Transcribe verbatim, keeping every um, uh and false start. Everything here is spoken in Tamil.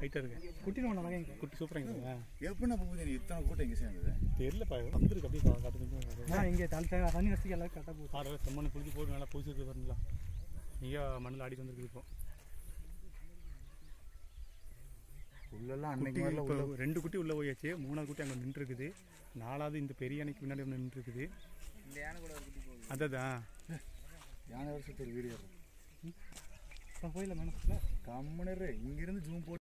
ஹைட்டாக இருக்கு. குட்டி ஒன்று வாங்க. குட்டி சூப்பராக இருக்குங்க. எப்படின்னா போகுது நீ இத்தனை கூட்டம் எங்கே சேர்ந்தது தெரியலப்பா வந்துருக்கு அப்படியே காட்டுறது. ஆ இங்கே தலை தண்ணி வசதிக்கு எல்லாம் கரெக்டாக போகுது. ஆறு செம்மண் புளிச்சு போட்டு நல்லா பூசிருக்கு பாருங்களா. இங்கே மண்ணில் ஆடிட்டு வந்துருக்கு. இப்போ உள்ளெல்லாம் குட்டி அன்னைக்கு இப்போ ரெண்டு குட்டி உள்ளே போயாச்சு. மூணாவது குட்டி அங்கே நின்றுருக்குது. நாலாவது இந்த பெரிய யானைக்கு பின்னாடி ஒன்று நின்றுருக்குது. இந்த யானை கூட ஒரு குட்டி போகுது. அதான் யானை வருஷத்து ஒரு வீடியோ போயிடல மேடம் கம்முனரு இங்கிருந்து ஜூம் போட்டு